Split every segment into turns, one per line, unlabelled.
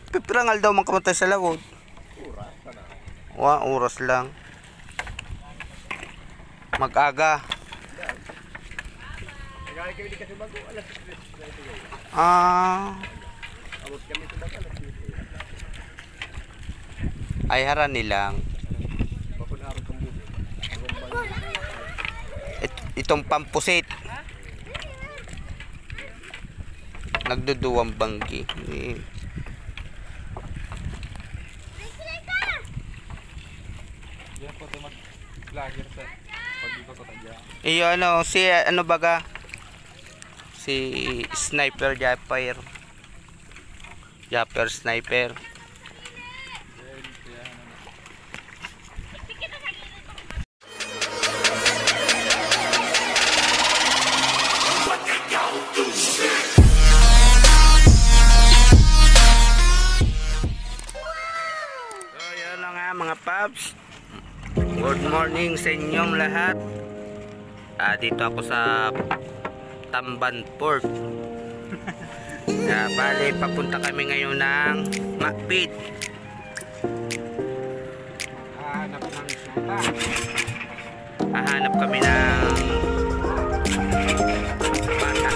Pipirangal daw makamatay sa lawod. Oras lang. Mag-aga. Ay hara nilang. Itong pampusit. Nagduduwang banggi.
Yan po tayo mag-vlogger sa pag-ikot tayo.
Iyo ano, si ano baga? Si Sniper Japper. Japper Sniper. Mga paps, good morning sa inyong lahat. Dito ako sa Tamban Port. Bale, papunta kami ngayon ng Macpid. Hahanap kami ng bata.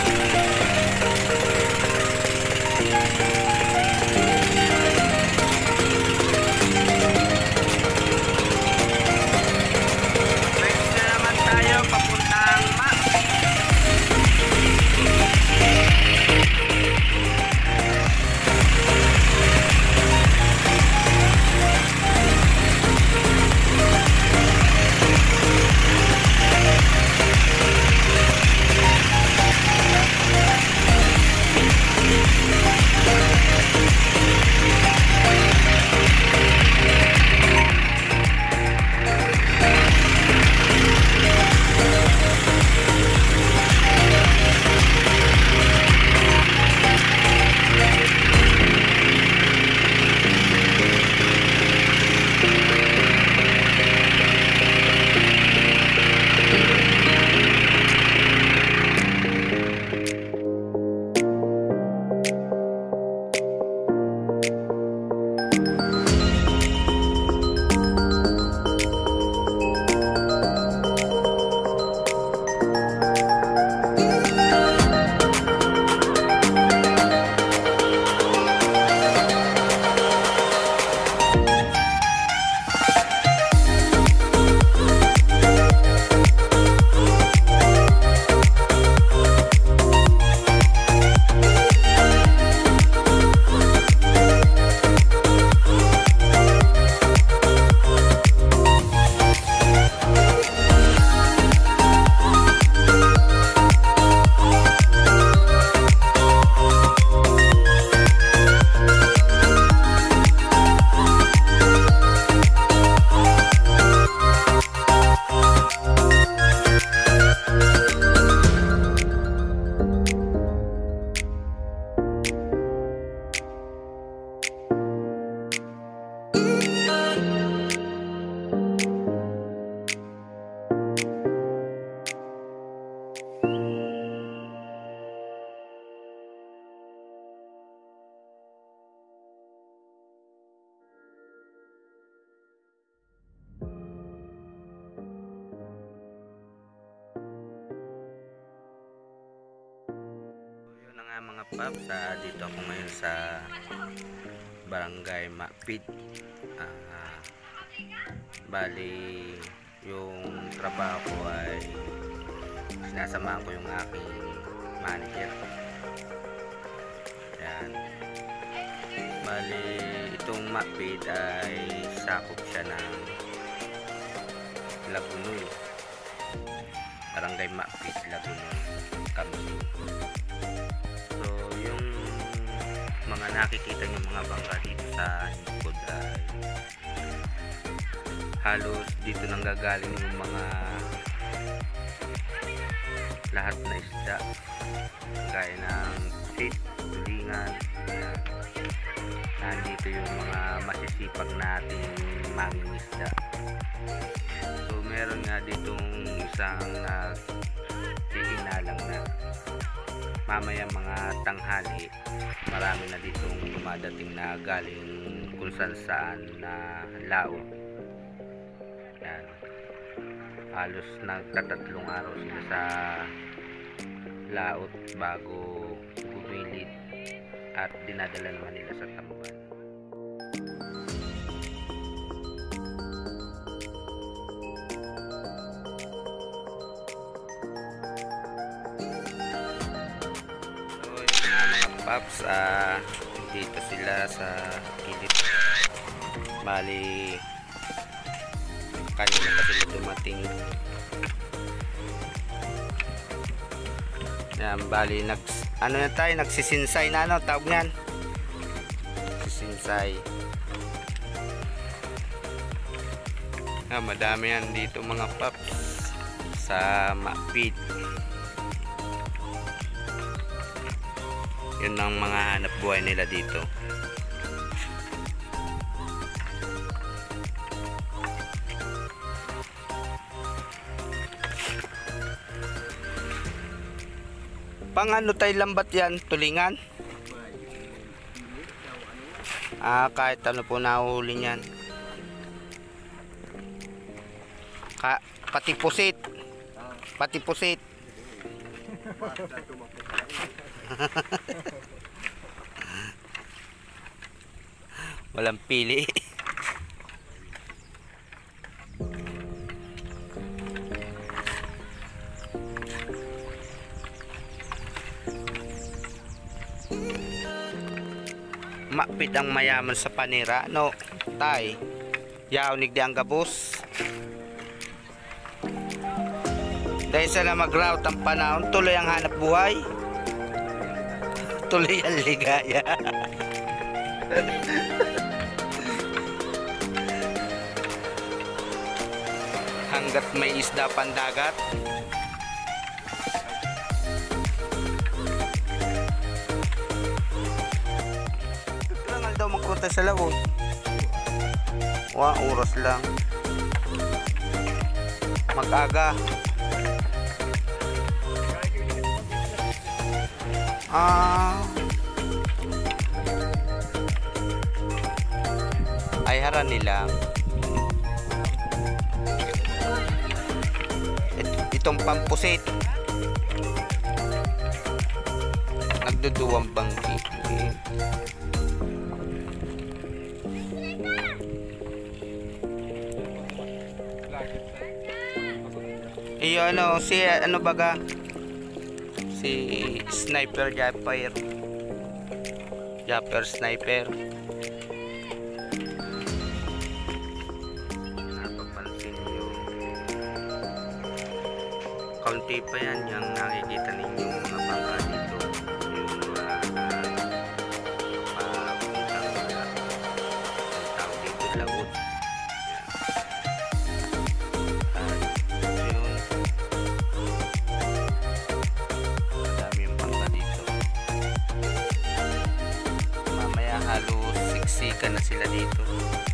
Mga paps, dito ako ngayon sa Barangay Macpid. Bali, yung trabaho ko ay sinasamahan ko yung aking manager. Yan. Bali, itong Macpid ay sakop siya ng Lagunoy. Barangay Macpid, Lagunoy, Kamsi. Mga nakikita nyo mga bangka dito sa likod ay halos dito nang gagaling yung mga lahat na isda gaya ng sit, tulingan. Nandito yung mga masisipag nating mangingisda. So meron nga ditong isang hihinalang na mamaya mga tanghali marami na ditong dumadating na galing kung saan na laot. Yan. Halos nagtatatlong araw sila sa laot bago bumilit at dinadala naman nila sa tamban. Paps, dito sila sa kilid. Bali kanina pa sila dumating. Yan, bali ano na tayo, nagsisinsay na, ano tawag niyan, nagsisinsay. Madami yan dito mga paps sa Mapit. Yun ang mga hanap buhay nila dito. Pang ano tayo lambat yan? Tulingan? Kahit ano po nahuhuli niyan. Pati pusit. Pati pusit. Walang pili. Mapit ang mayaman sa panira, no? Tay, yaunig di ang gabos. Dahil sila mag-route ang panahon, tuloy ang hanap buhay. Tuloy ang ligaya. Hanggat may isda pandagat. Kailangan daw magpunta sa laot. Oras lang. Mag-aga. Ay haran nila. Itong pampusit. Nagduduwang bangki. Iyo ano si ano baga? Si sniper Japper sniper. Napapansin nyo, kaunti pa yan yung nakikita ninyo mga bangka dito. Yung tawag dito laot. Halos siksikan na sila dito.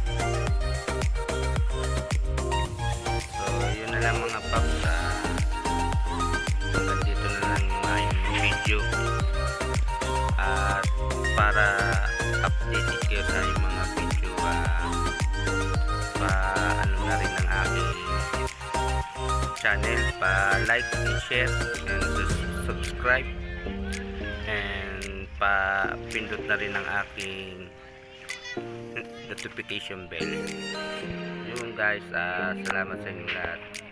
So yun na lang mga paps, hanggang dito na lang yung aking video, at para updated kayo sa yung mga video, pa ano na rin ang aking channel, pa like and share and subscribe, and pa-pindot na rin ang aking notification bell. Yun guys, salamat sa inyo lahat.